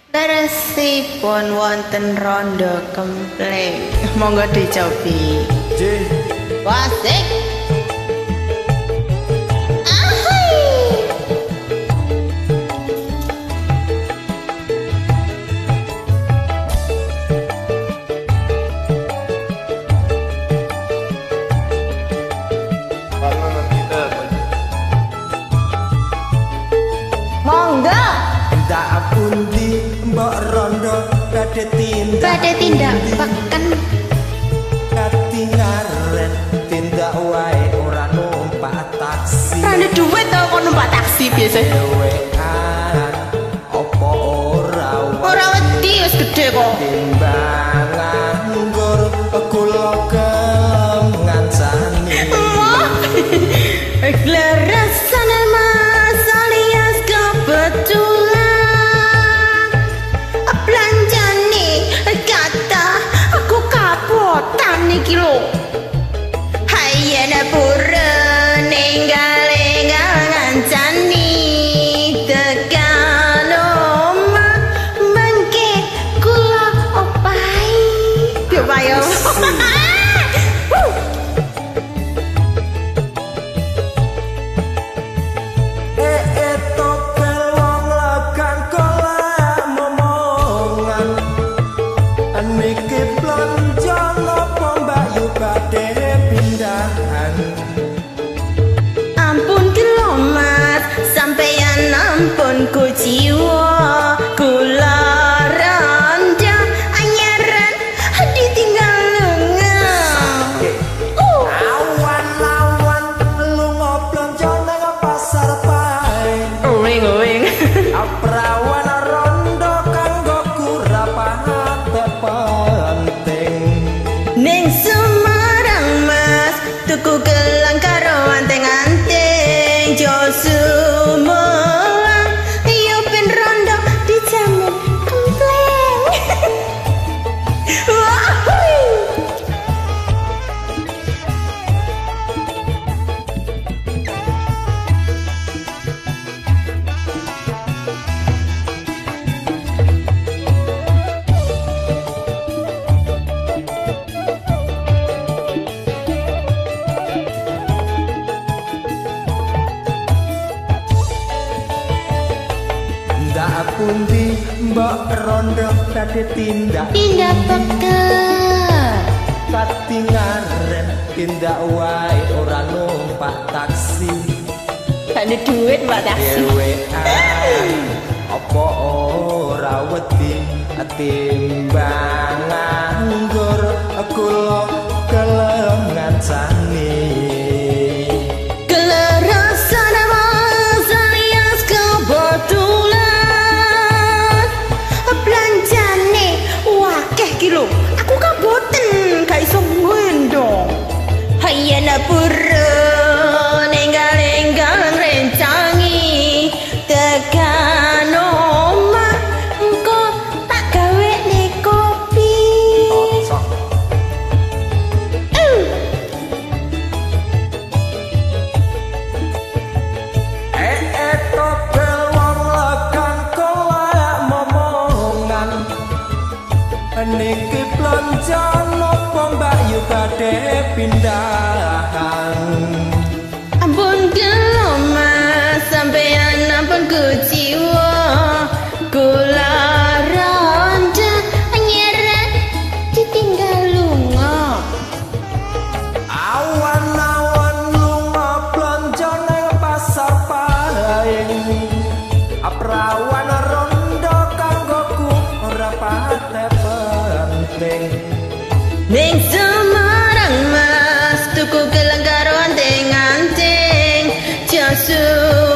Leresipun wonten rondo kempleng. Monggo dicobi. Nggih. Wasik. Monggo. Tak pundi mbok rondo badhe tindak peken. Katingaren tindak wae ora numpak taksi. Rane duit to kok numpak taksi biasa. Dewean opo ora wedi wis gedhe kok. Timbangan nggur kula ngancani. Glerasan mas alias kebetulan. Belanjane kata aku kapotan iki lho. Hayana pura ninggal-ninggal ngancani tekan omah mangke kula opai. Piye wae. Ampun ku jiwa kula randa anyaran ditinggal lunga. Awan-awan lunga blonjo nang pasar pae. Uwing-uwing. Aprawan rondo kanggo kurapate penting. Ning Semarang mas tuku gelang karo anteng-anteng Josumo. Pundi mbok rondo badhe tindak peken. Katingaren tindak wae ora numpak taksi. Ada duit mbak taksi. Dewean apa ora wedi timbangan nggur kula kelem ngancani. Aku kaboten gak iso ngendong. Hayana pura nenggal-nenggal rencangi tekan omah engko tak gawe ne kopi. Tobel wong lekan kowe momongan. Niki plonjo nopo mbak yu badhe pindahan. Ampun gelo mas sampeyan ampun ku jiwa kula ronda nyeret ditinggal lunga. Awan-awan lunga plonjo nang pasar paing. Aprawan rondo kanggoku ora pate ning Semarang mas tuku gelang karo anteng-anteng Josu